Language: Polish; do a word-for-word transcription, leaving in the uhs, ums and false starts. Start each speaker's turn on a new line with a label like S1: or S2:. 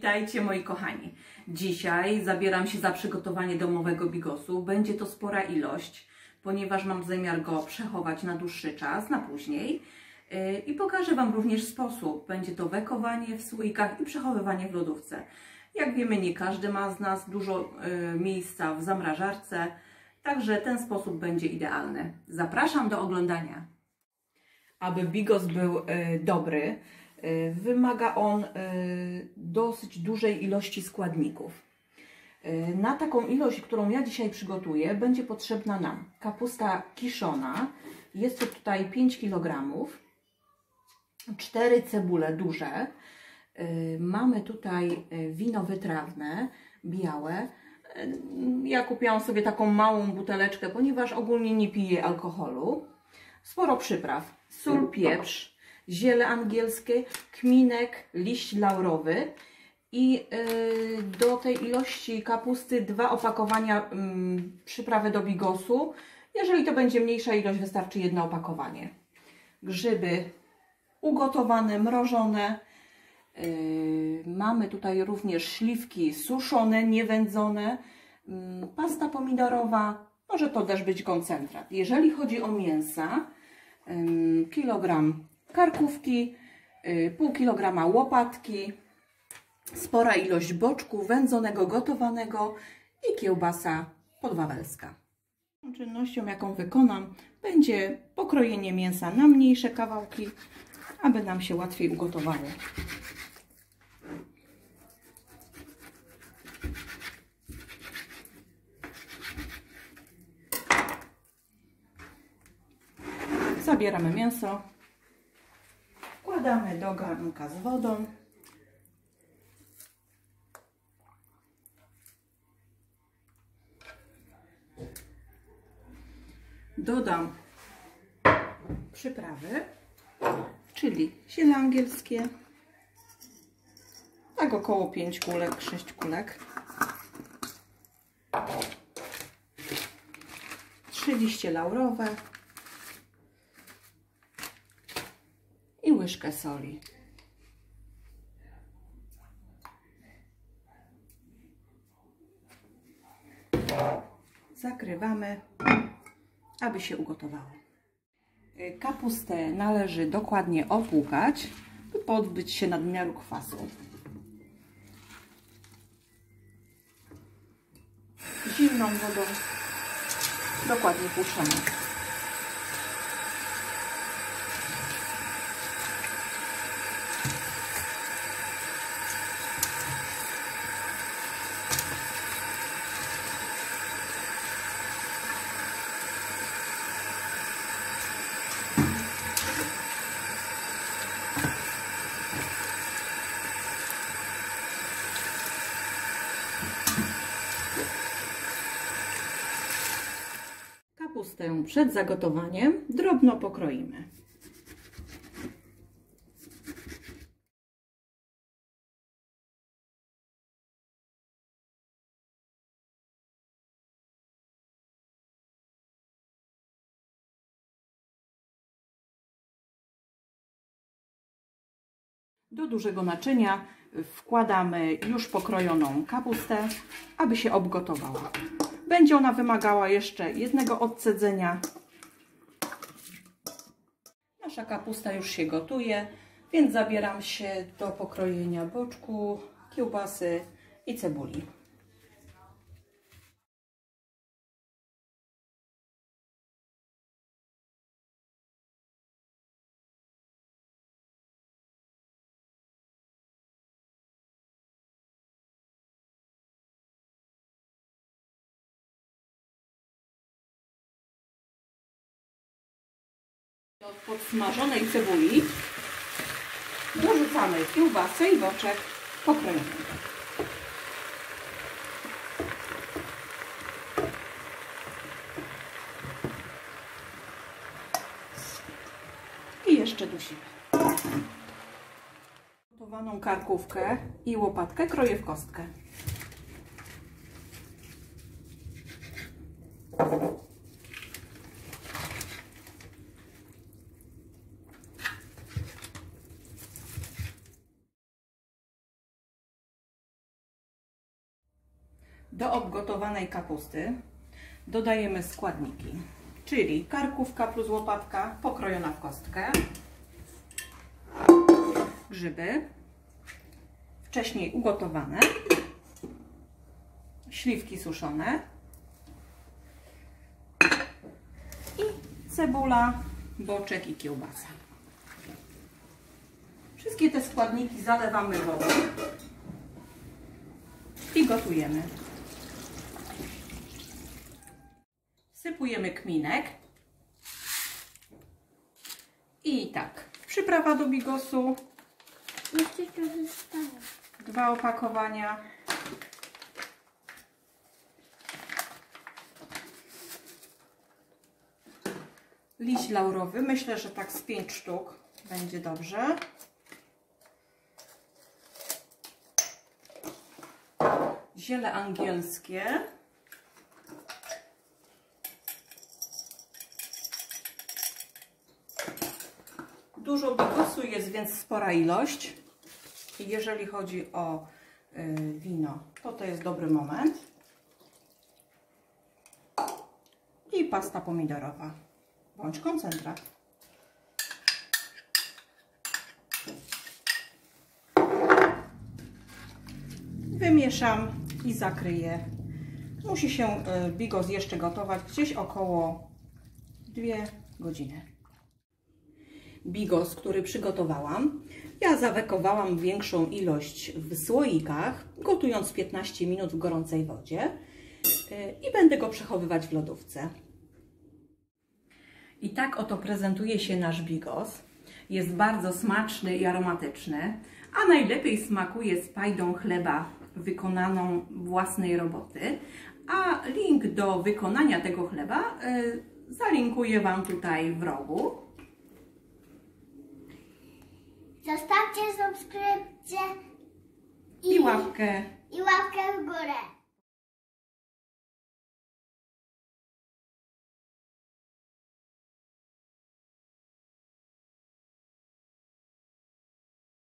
S1: Witajcie moi kochani. Dzisiaj zabieram się za przygotowanie domowego bigosu. Będzie to spora ilość, ponieważ mam zamiar go przechować na dłuższy czas, na później. I pokażę Wam również sposób. Będzie to wekowanie w słoikach i przechowywanie w lodówce. Jak wiemy, nie każdy ma z nas dużo miejsca w zamrażarce, także ten sposób będzie idealny. Zapraszam do oglądania. Aby bigos był dobry, wymaga on dosyć dużej ilości składników. Na taką ilość, którą ja dzisiaj przygotuję, będzie potrzebna nam kapusta kiszona. Jest to tutaj pięć kilogramów, cztery cebule duże. Mamy tutaj wino wytrawne, białe. Ja kupiłam sobie taką małą buteleczkę, ponieważ ogólnie nie piję alkoholu. Sporo przypraw, sól, pieprz, ziele angielskie, kminek, liść laurowy i yy, do tej ilości kapusty dwa opakowania yy, przyprawy do bigosu. Jeżeli to będzie mniejsza ilość, wystarczy jedno opakowanie. Grzyby ugotowane, mrożone. Yy, mamy tutaj również śliwki suszone, niewędzone, yy, pasta pomidorowa, może to też być koncentrat. Jeżeli chodzi o mięsa, yy, kilogram karkówki, yy, pół kilograma łopatki, spora ilość boczku wędzonego, gotowanego i kiełbasa podwawelska. Czynnością, jaką wykonam, będzie pokrojenie mięsa na mniejsze kawałki, aby nam się łatwiej ugotowało. Zabieramy mięso, wkładamy do garnka z wodą. Dodam przyprawy, czyli ziele angielskie, tak około pięć kulek, sześć kulek, trzy liście laurowe i łyżkę soli. Zakrywamy, aby się ugotowało. Kapustę należy dokładnie opłukać, by pozbyć się nadmiaru kwasu. Zimną wodą dokładnie puszczamy. Kapustę przed zagotowaniem drobno pokroimy. Do dużego naczynia wkładamy już pokrojoną kapustę, aby się obgotowała. Będzie ona wymagała jeszcze jednego odcedzenia. Nasza kapusta już się gotuje, więc zabieram się do pokrojenia boczku, kiełbasy i cebuli. Do podsmażonej cebuli dorzucamy kiełbasę i boczek pokrojony. I jeszcze dusimy. Gotowaną karkówkę i łopatkę kroję w kostkę. Do obgotowanej kapusty dodajemy składniki, czyli karkówka plus łopatka pokrojona w kostkę, grzyby wcześniej ugotowane, śliwki suszone i cebula, boczek i kiełbasa. Wszystkie te składniki zalewamy wodą i gotujemy. Wsypujemy kminek i tak, przyprawa do bigosu,
S2: Jeszcze trochę zostało.
S1: dwa opakowania, liść laurowy, myślę, że tak z pięć sztuk będzie dobrze. Ziele angielskie. Dużo bigosu jest, więc spora ilość. Jeżeli chodzi o y, wino, to to jest dobry moment. I pasta pomidorowa, bądź koncentrat. Wymieszam i zakryję. Musi się y, bigos jeszcze gotować gdzieś około dwie godziny. Bigos, który przygotowałam, ja zawekowałam większą ilość w słoikach, gotując piętnaście minut w gorącej wodzie i będę go przechowywać w lodówce. I tak oto prezentuje się nasz bigos. Jest bardzo smaczny i aromatyczny, a najlepiej smakuje z pajdą chleba wykonaną własnej roboty. A link do wykonania tego chleba zalinkuję Wam tutaj w rogu.
S2: Zostawcie subskrypcję
S1: I łapkę
S2: i łapkę w górę.